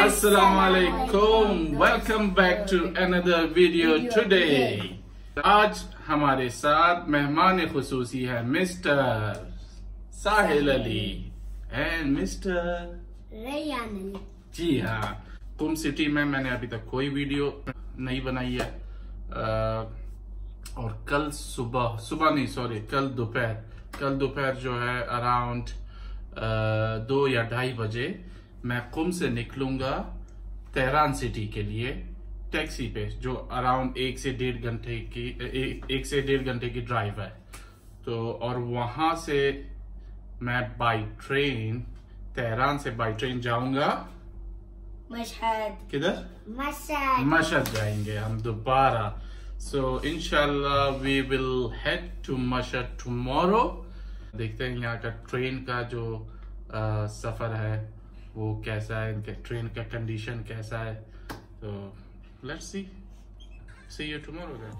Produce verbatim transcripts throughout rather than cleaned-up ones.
अस्सलामुअलैकुम, welcome back to another video today. आज हमारे साथ मेहमान खुसूसी है mister Sahil Ali and mister Rayyan Ali. जी हाँ, कुम सिटी में मैंने अभी तक कोई वीडियो नहीं बनाई है आ, और कल सुबह सुबह नहीं सॉरी कल दोपहर कल दोपहर जो है अराउंड दो या ढाई बजे मैं कुम से निकलूंगा तेहरान सिटी के लिए टैक्सी पे, जो अराउंड एक से डेढ़ घंटे की एक, एक से डेढ़ घंटे की ड्राइव है। तो और वहां से मैं बाई ट्रेन तेहरान से बाई ट्रेन जाऊंगा मशहद। किधर? मशहद। मशहद जाएंगे हम दोबारा। सो इंशाल्लाह we will head to Mashhad tomorrow. देखते हैं यहाँ का ट्रेन का जो आ, सफर है वो कैसा है, इनके ट्रेन का कंडीशन कैसा है। तो let's see see you tomorrow then.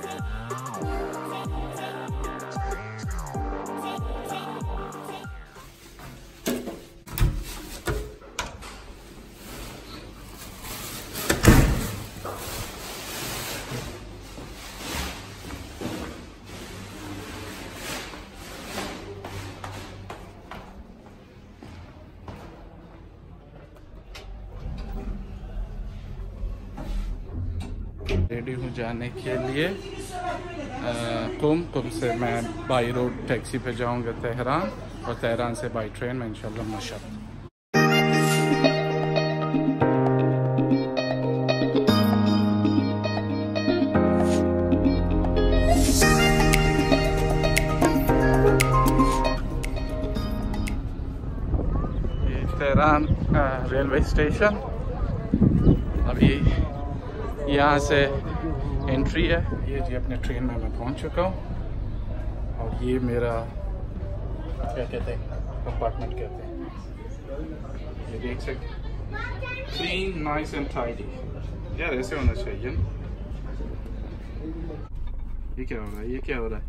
Ready हूँ जाने के लिए कुम कुम से मैं बाई रोड टैक्सी पे जाऊँगा तेहरान, और तेहरान से बाई ट्रेन में इंशाल्लाह मशहद। ये तेहरान रेलवे स्टेशन, अभी यहाँ से एंट्री है। ये जी अपने ट्रेन में मैं पहुँच चुका हूँ, और ये मेरा क्या कहते हैं कंपार्टमेंट कहते हैं। ये देख सकते, क्लीन नाइस एंड टाइडी। यार ऐसे होना चाहिए ना। ये क्या हो रहा है, ये क्या हो रहा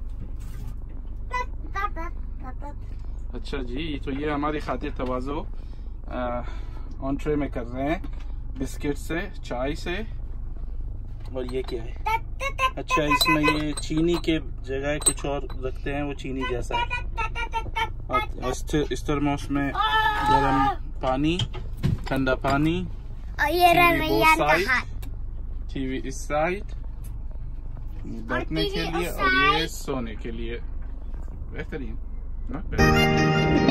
है? अच्छा जी, तो ये हमारी खातिर तवाज़ो ऑन ट्रे में कर रहे हैं, बिस्किट से, चाय से। और ये क्या है? अच्छा, इसमें ये चीनी के जगह कुछ और रखते हैं, वो चीनी जैसा है। और इस तरमोस में गर्म पानी, ठंडा पानी, और ये रैयान का हाथ, टीवी इस साइड बैठने के लिए, और ये सोने के लिए। बेहतरीन, not bad.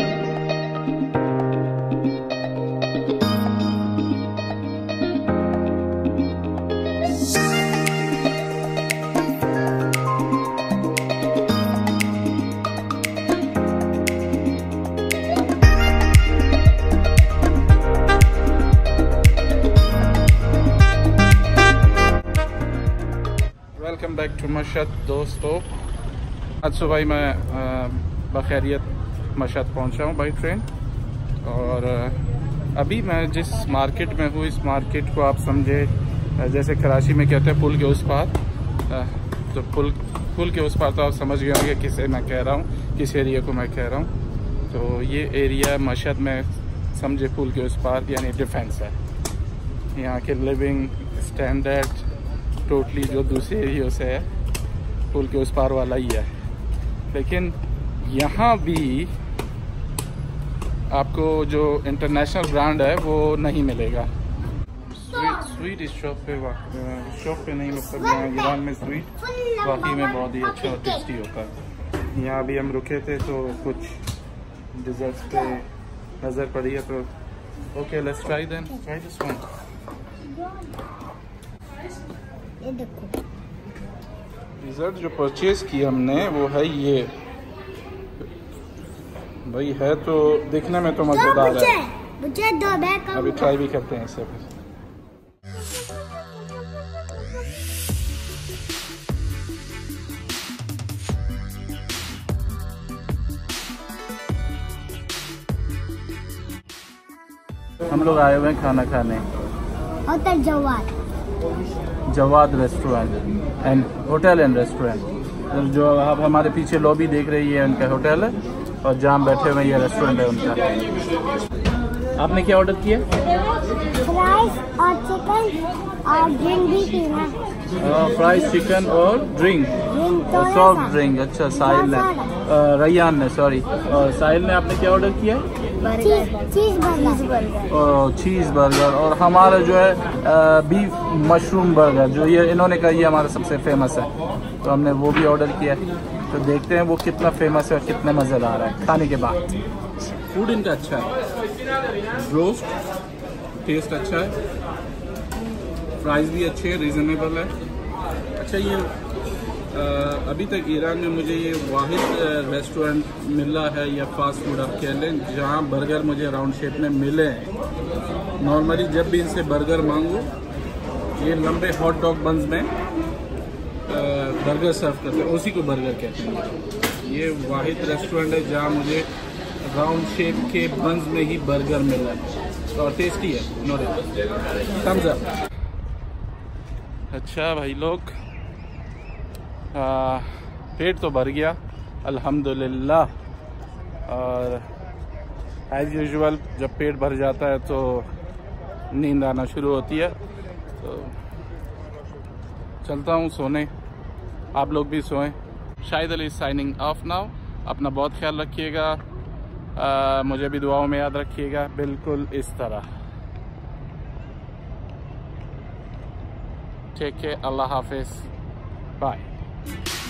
Welcome back to Mashhad दोस्तों। आज सुबह ही मैं बखैरियत मशहद पहुंचा हूं बाई ट्रेन, और अभी मैं जिस मार्केट में हूँ, इस मार्केट को आप समझे जैसे कराची में कहते हैं पुल के उस पार। तो पुल पुल के उस पार तो आप समझ गए होंगे किसे मैं कह रहा हूँ, किस एरिया को मैं कह रहा हूँ। तो ये एरिया मशहद में समझे पुल के उस पार यानी डिफेंस है। यहाँ के लिविंग स्टैंडर्ड टोटली जो दूसरे एरियो से है, पुल के उस पार वाला ही है। लेकिन यहाँ भी आपको जो इंटरनेशनल ब्रांड है वो नहीं मिलेगा। स्वीट स्वीट इस शॉप पे शॉप पे नहीं, मतलब यहाँ ईरान में स्वीट वाकई में बहुत ही अच्छा और टेस्टी होता है। यहाँ भी हम रुके थे तो कुछ डिजर्ट्स पे नज़र पड़ी है, तो okay let's try then try this one. ये देखो, डिजर्ट जो परचेज किया हमने वो है ये भाई, है तो दिखने में तो मजेदार है। मुझे दो बैग अभी ट्राई भी करते हैं इसे। हम लोग आए हुए हैं खाना खाने, hotel Jawad Jawad restaurant and hotel and restaurant. जो आप हमारे पीछे लॉबी देख रही है उनका होटल है, और जहाँ हम बैठे हुए ये रेस्टोरेंट है उनका। आपने क्या ऑर्डर किया? फ्राई फ्राइज और चिकन और ड्रिंक भी पीना। फ्राइज चिकन और ड्रिंक, सॉफ्ट ड्रिंक। अच्छा साहिल ने, रैयान ने, सॉरी, और साहिल ने आपने क्या ऑर्डर किया है? चीज बर्गर। Cheese burger. और हमारा जो है बीफ मशरूम बर्गर, जो ये इन्होंने कहा ये हमारा सबसे फेमस है, तो हमने वो भी ऑर्डर किया है। तो देखते हैं वो कितना फेमस है और कितने मज़ेदार है खाने के बाद। फूड इनका अच्छा है, रोस्ट टेस्ट अच्छा है, प्राइस भी अच्छे है, रीज़नेबल है। अच्छा ये आ, अभी तक ईरान में मुझे ये वाहिद रेस्टोरेंट मिला है या फास्ट फूड आप कह लें जहाँ बर्गर मुझे राउंड शेप में मिले हैं। नॉर्मली जब भी इनसे बर्गर मांगो ये लंबे हॉट डॉग बंस में बर्गर सर्व करते हैं, उसी को बर्गर कहते हैं। ये वाहिद रेस्टोरेंट है जहाँ मुझे राउंड शेप के बंस में ही बर्गर मिला है और टेस्टी है, नो डाउट, थम्स अप। अच्छा भाई लोग, आ, पेट तो भर गया अल्हम्दुलिल्लाह। और एज़ यूजुअल जब पेट भर जाता है तो नींद आना शुरू होती है, तो चलता हूँ सोने, आप लोग भी सोएं। Shahid Ali signing off now. अपना बहुत ख्याल रखिएगा, मुझे भी दुआओं में याद रखिएगा, बिल्कुल इस तरह। टेक केयर, अल्लाह हाफिज़, बाय।